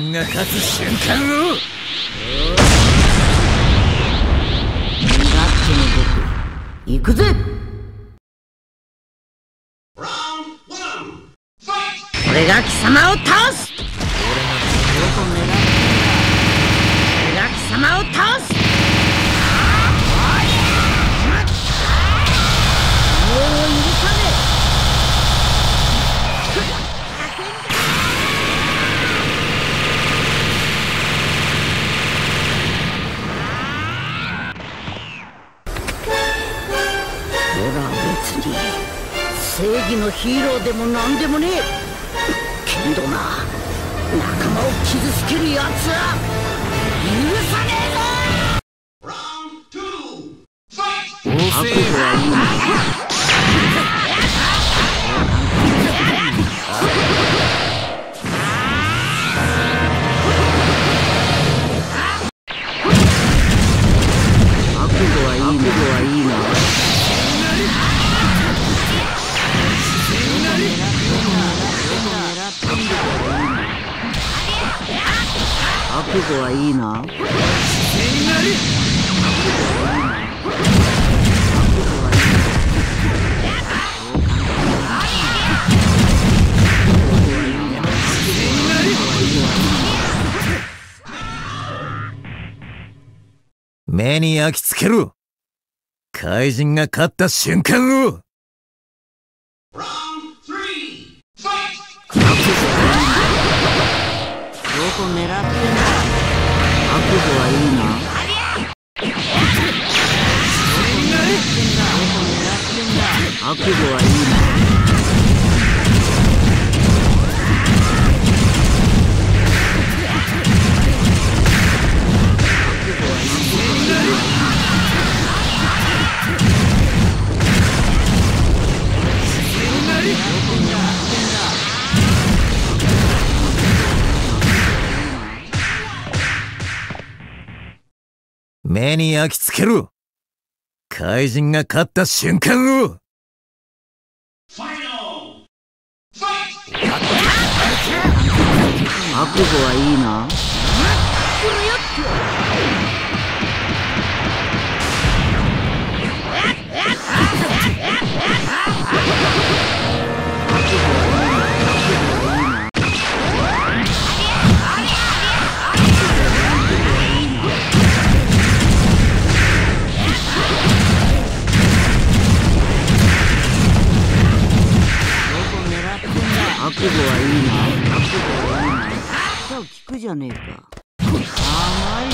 人が勝つ瞬間を。 身勝手の僕、行くぜ。俺が貴様を倒す。俺が貴様を倒す。もう許さねえ。俺は別に正義のヒーローでもなんでもねえ。けどな、仲間を傷つけるやつは許さねえぞ。悪はいいな。悪はいいな。覚悟はいいな。 目に焼き付けろ。怪人が勝った瞬間を。 どこ狙ってんだ。覚悟はいいな。覚悟はいいな。 目に焼き付けろ。怪人が勝った瞬間を。 覚悟はいいな。覚悟はいいな。そう聞くじゃねえか。甘いな。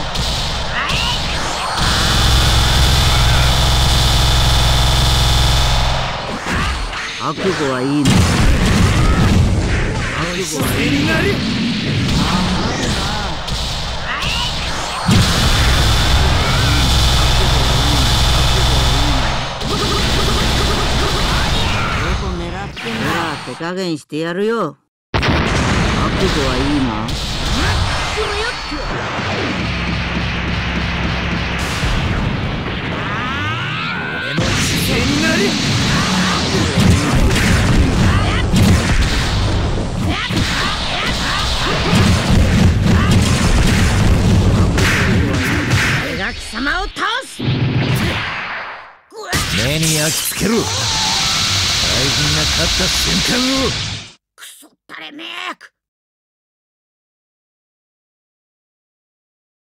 覚悟はいいな。覚悟はいいな。手加減してやるよ。覚悟はいいな。 俺の犠牲になれ。 俺が貴様を倒す。 目に焼き付けろ。怪人が勝った瞬間を。 クソったれめえ。